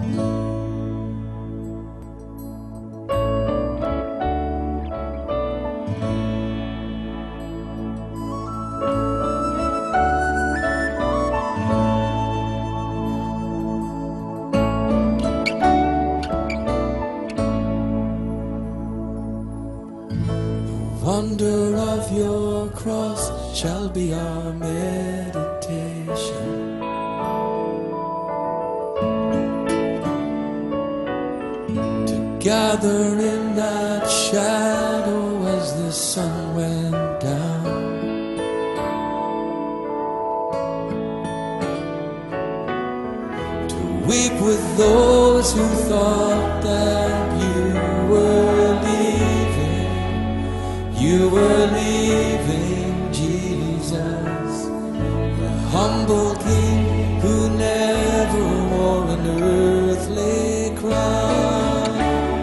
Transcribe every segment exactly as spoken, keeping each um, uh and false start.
Wonder of your cross shall be our meditation. To gather in that shadow as the sun went down. To weep with those who thought that you were leaving. You were leaving, Jesus, the humble King who never wore an earthly crown.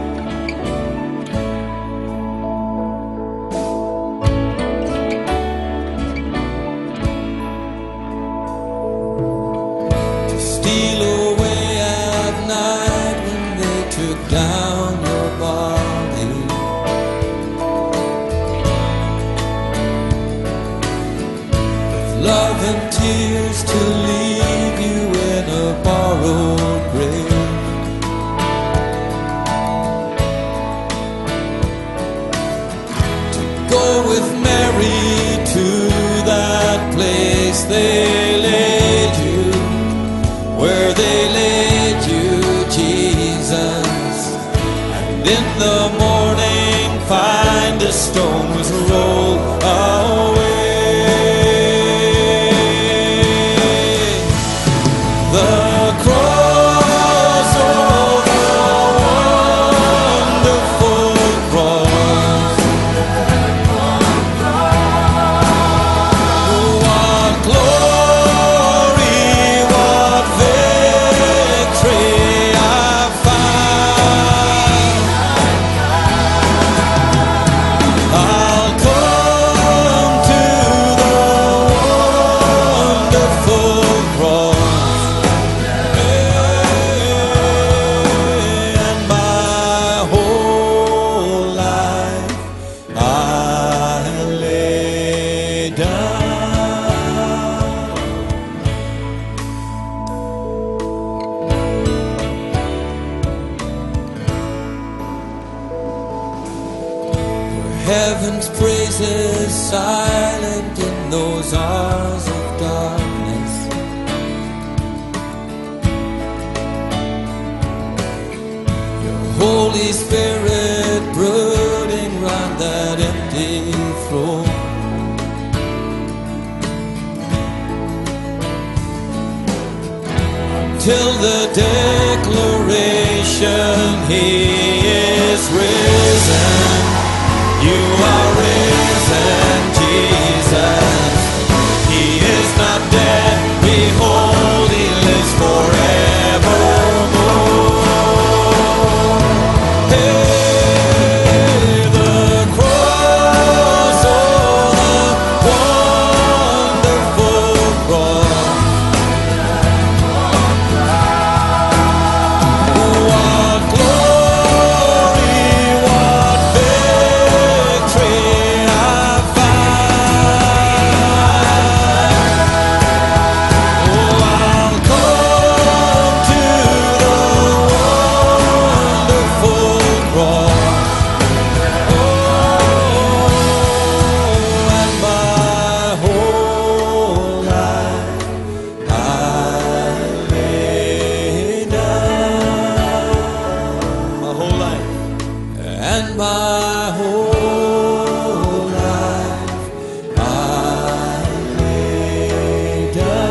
To steal away at night when they took down your body. Love and tears to leave you in a borrowed grave. To go with Mary to that place they laid you, where they laid you, Jesus, and in the morning find a stone was rolled away. The cross, oh, the wonderful cross. What glory, what victory I find. I'll come to the wonderful cross. Heaven's praises silent in those hours of darkness. Your Holy Spirit brooding round that empty throne. Till the declaration He is risen. You are risen, Jesus. He is not dead. Behold, He lives forevermore. Hey, the cross, oh, the wonderful cross. What glory, what victory I find. Oh, I'll come to the wonderful cross. Oh, and my whole life I lay down. My whole life. And my whole life I lay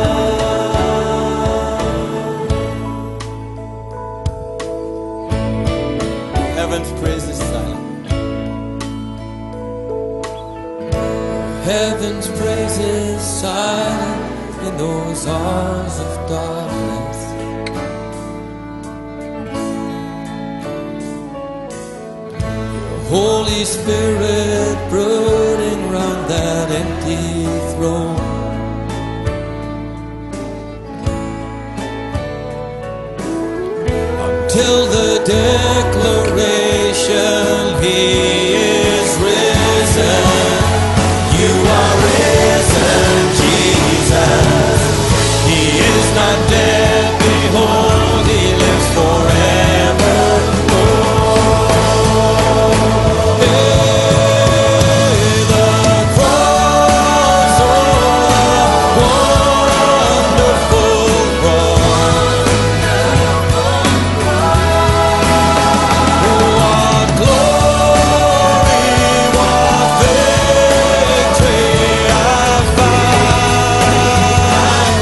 down. Heaven's praise is silent. Heaven's praise is silent in those hours of darkness. Holy Spirit brooding round that empty throne. till the declaration, He is risen. You are risen, Jesus. He is not dead, behold, He lives forevermore. Hey, the cross, oh, wonderful cross. What glory, what victory I find.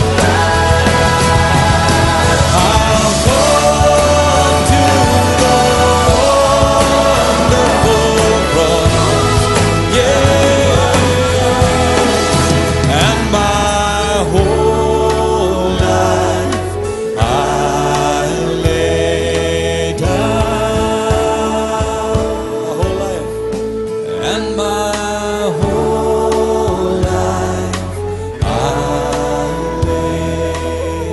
I'll come to the wonderful cross, yeah, and my whole life I lay down, my whole life, and my whole life I lay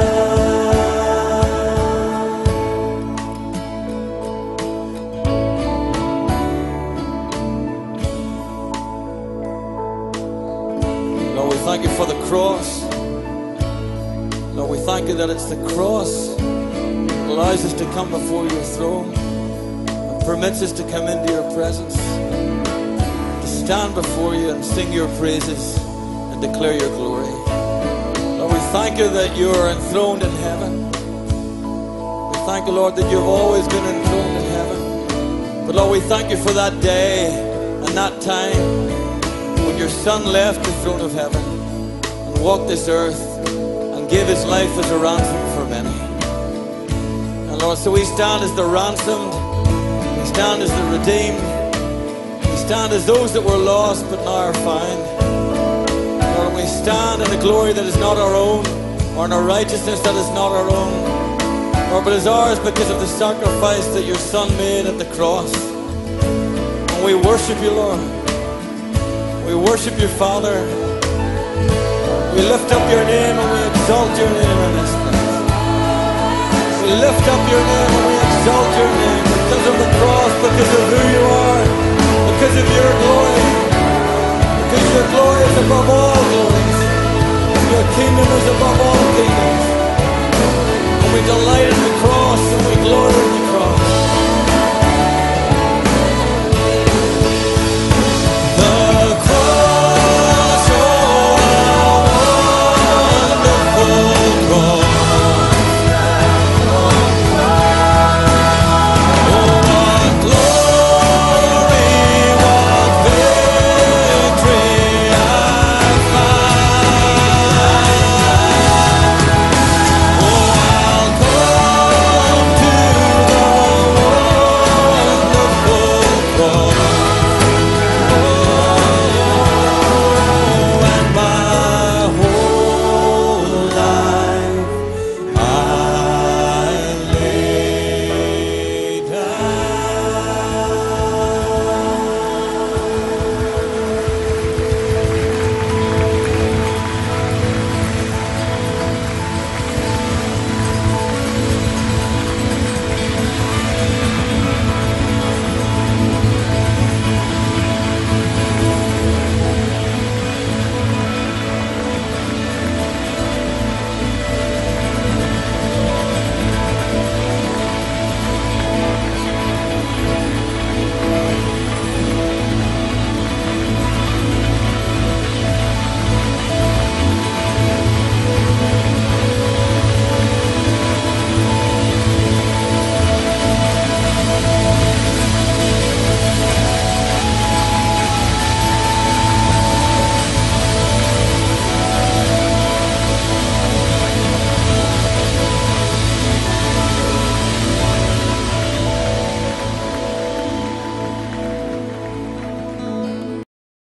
down. Lord, we thank you for the cross. Lord, we thank you that it's the cross that allows us to come before your throne and permits us to come into your presence, to stand before you and sing your praises and declare your glory. Lord, we thank you that you are enthroned in heaven. We thank you, Lord, that you've always been enthroned in heaven. But Lord, we thank you for that day and that time when your Son left the throne of heaven and walked this earth and gave his life as a ransom for many. And Lord, so we stand as the ransomed, we stand as the redeemed, we stand as those that were lost but now are found. Lord, we stand in a glory that is not our own, or in a righteousness that is not our own, Lord, but is ours because of the sacrifice that your Son made at the cross. And we worship you, Lord. We worship you, Father. We lift up your name and we exalt your name in this place. We lift up your name and we exalt your name because of the cross, because of who you are, because of your glory, because your glory is above all glories. Your kingdom is above all